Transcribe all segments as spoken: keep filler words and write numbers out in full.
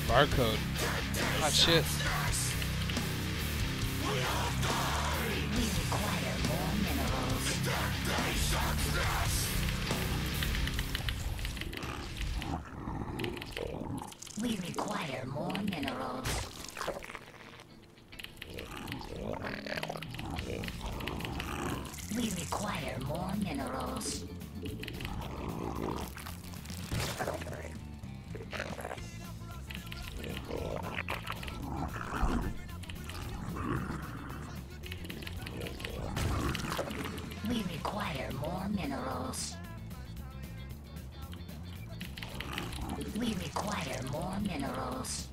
Barcode. Hot shit. We require more minerals. We require more minerals. We require more minerals. We require more minerals. We require more minerals.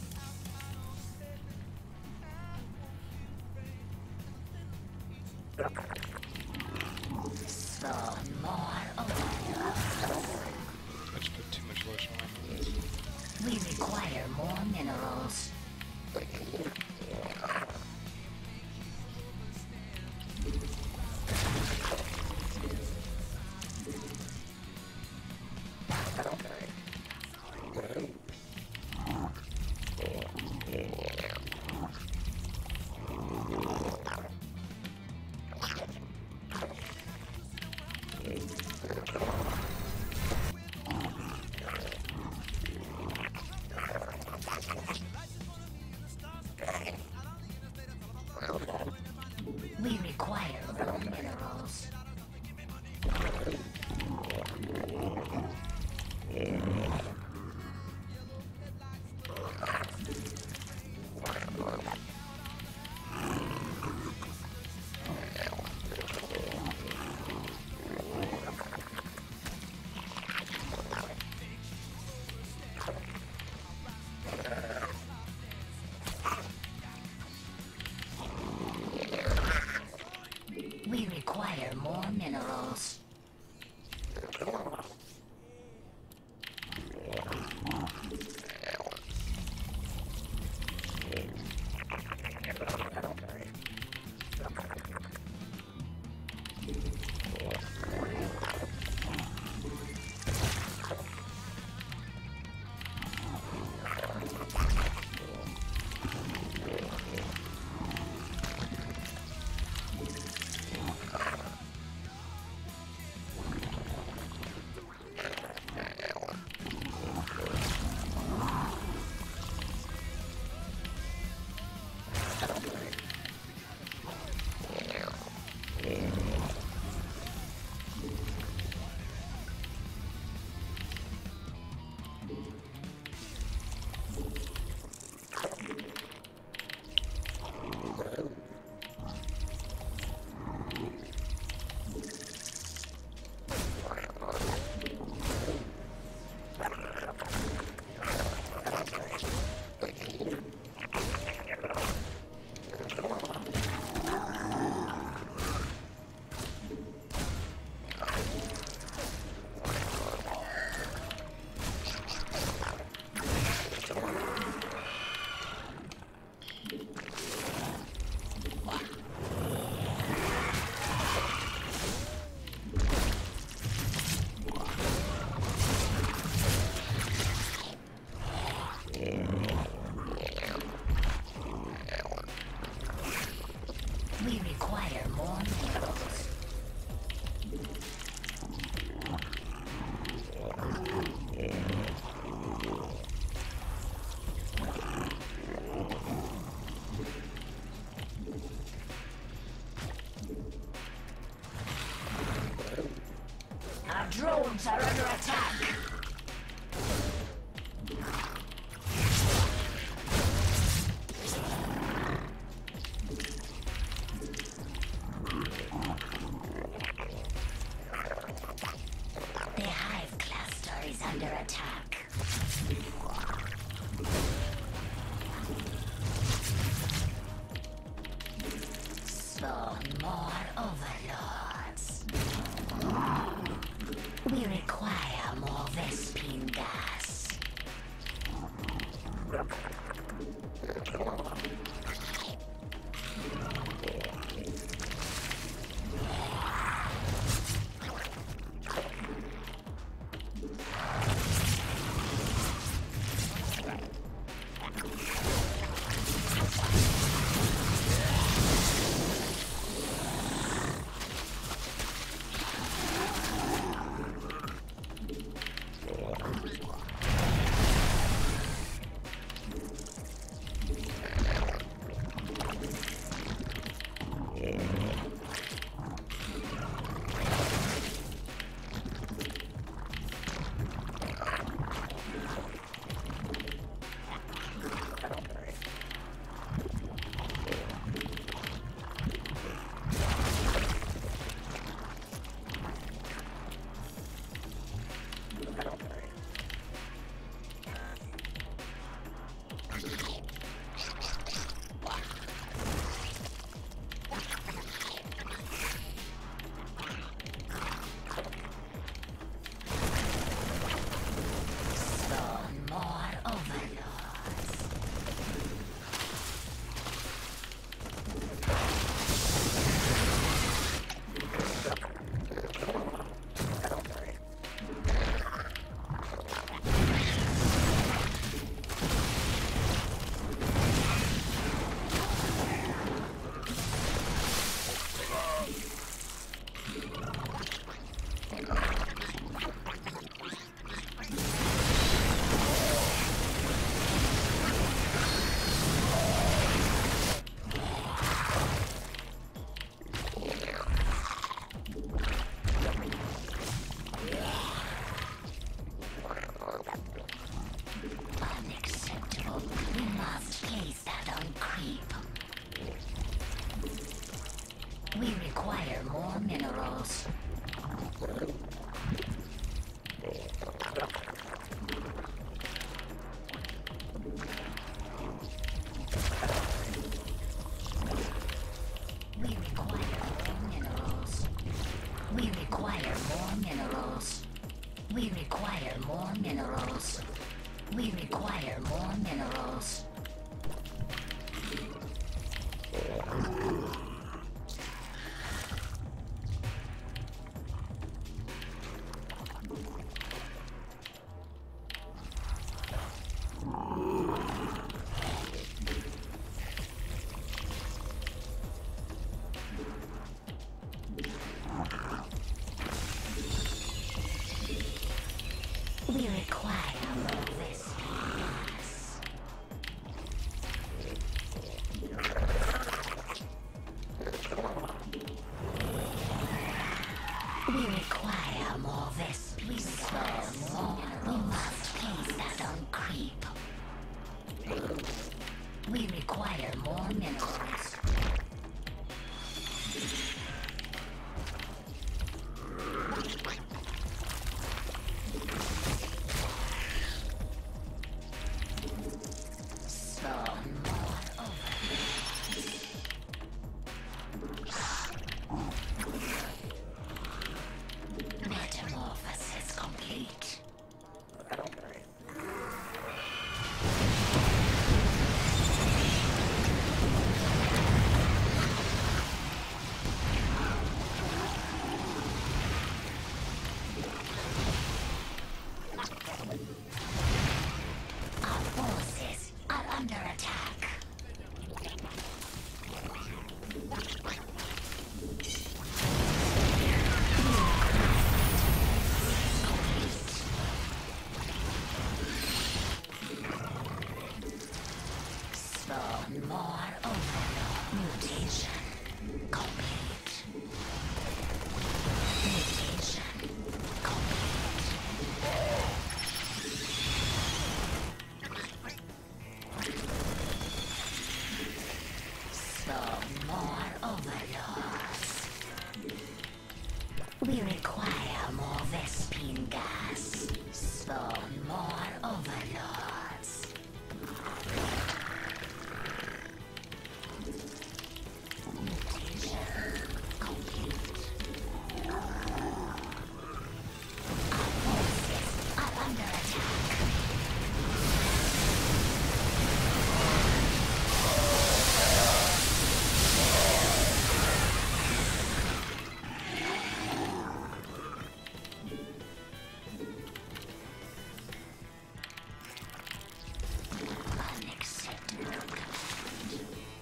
So more overload. I just put too much lotion on my hands. We require more minerals. We require more minerals. We require more minerals. We require more minerals. Our drones are under attack. The hive cluster is under attack. Spawn more overlords. We require more Vespene gas. require more minerals. We require more minerals. We require more of this gas. We require more of this. We spare more. We must place that on creep. We require more minerals. Metamorphosis complete. Our forces are under attack. Spawn more overlord. Mutation complete. Mutation Spawn more overlords. We require more Vespine gas. Spawn more overlords. Mutation complete. Our forces are under attack. Unacceptable command.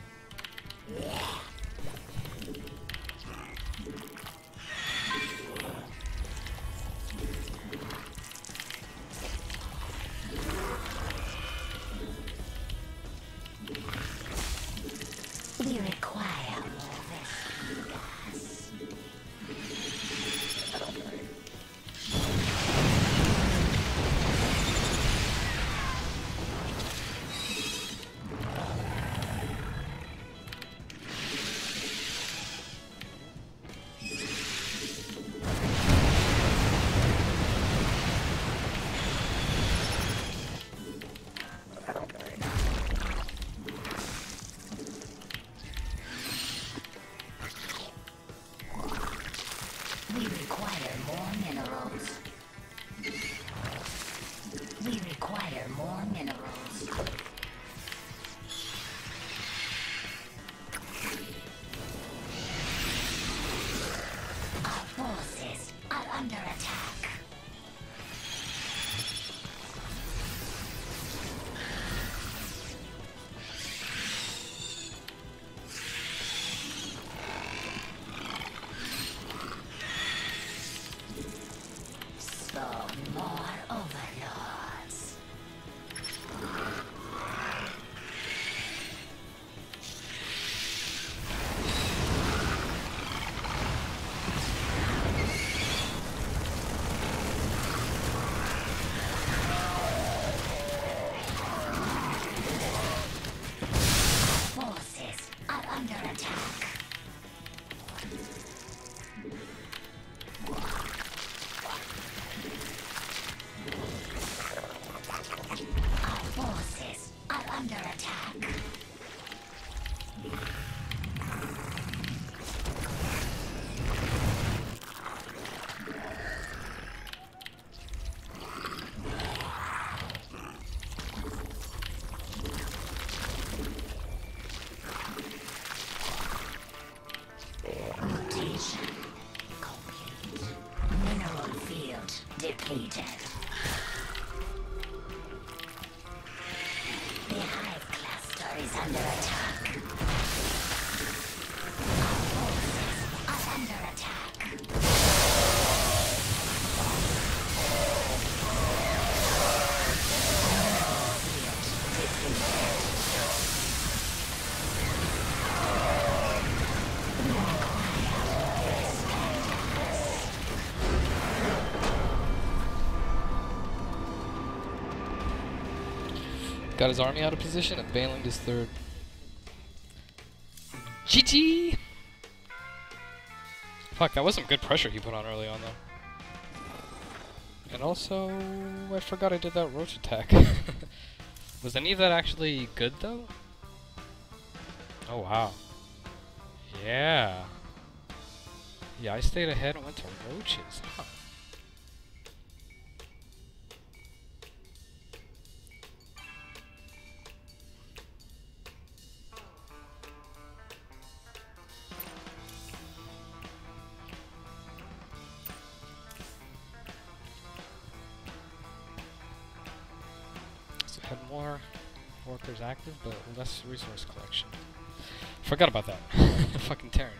We require more Vespine gas. We require more minerals. We require more minerals. Our forces are under attack. Spawn more overlords. Got his army out of position and Baneling is third. G G! Fuck, that was some good pressure he put on early on though. And also, I forgot I did that roach attack. Was any of that actually good though? Oh wow. Yeah. Yeah, I stayed ahead and went to roaches. Huh. So had more workers active, but less resource collection. Forgot about that. Fucking Terran.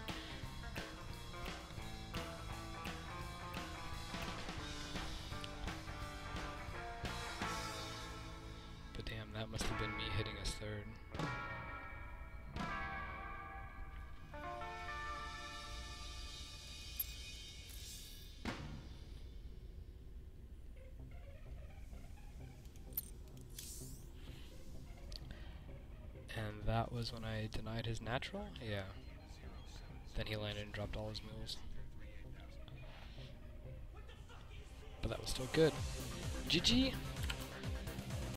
But damn, that must have been me hitting us third. And that was when I denied his natural? Yeah. Then he landed and dropped all his mules. But that was still good. G G!